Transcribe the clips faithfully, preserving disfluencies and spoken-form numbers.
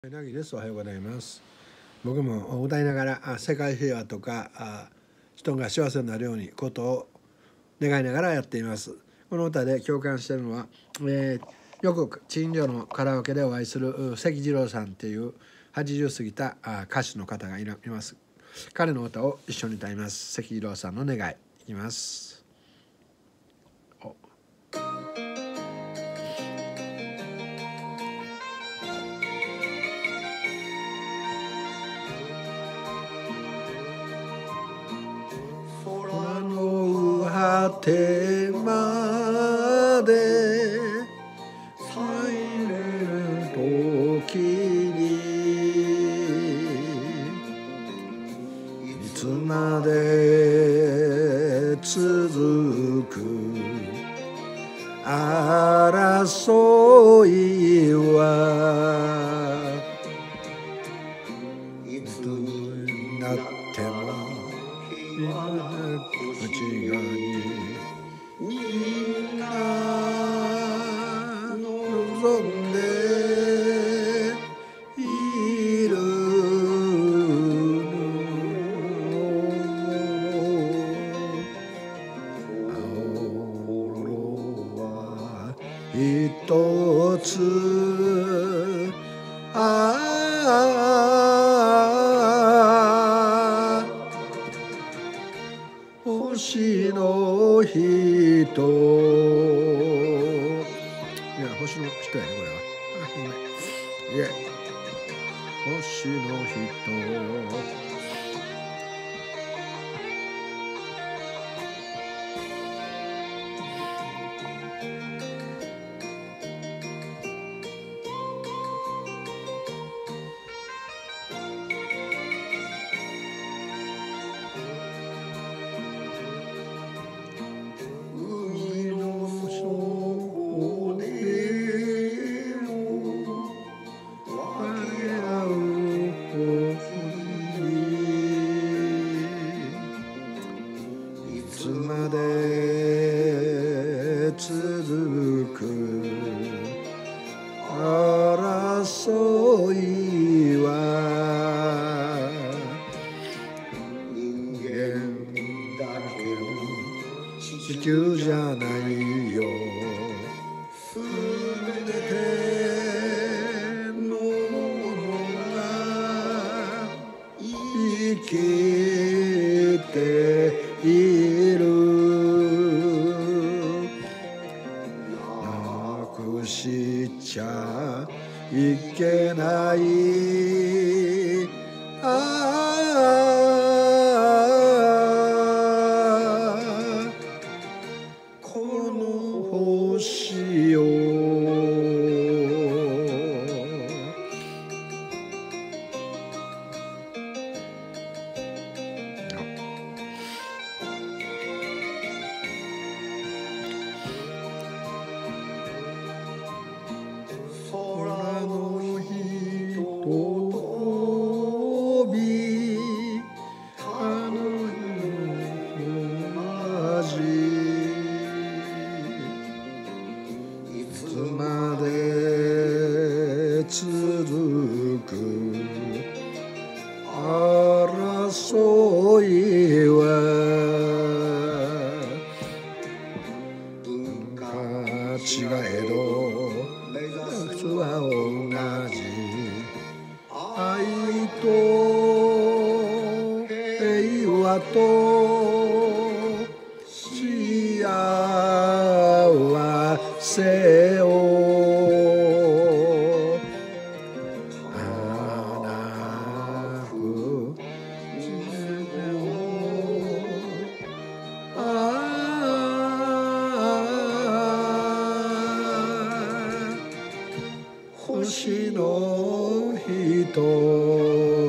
なぎです。おはようございます。僕も歌いながらあ世界平和とかあ人が幸せになるようにことを願いながらやっています。この歌で共感しているのは、えー、よく近所のカラオケでお会いする関次郎さんっていうはちじゅう過ぎたあ歌手の方がいます。彼の歌を一緒に歌います。関次郎さんの願いいきます。果てまで咲いる時にいつまで続く争いはいつになっても内側にみんな望んでいる青は一つああ星の人、いや星の人やねこれは。あごめんいや星の人いつまで続く争いは人間だけの地球じゃないよ。すべてのものが生きているなくしちゃいけないああこの星を空の人飛びあの同じいつまで続く争いは文化違えど普通は同じ愛と平和と幸せを花く星の人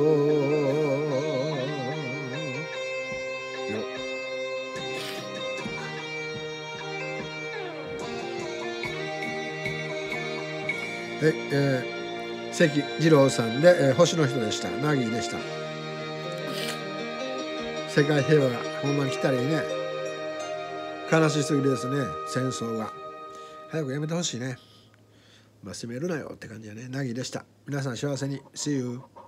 はい、えー、関次郎さんで、えー、星の人でした。ナギーでした。世界平和がほんまに来たらいいね。悲しすぎですね、戦争が。早くやめてほしいね。 まあ、責めるなよって感じやね。なぎでした。皆さん幸せに。See you。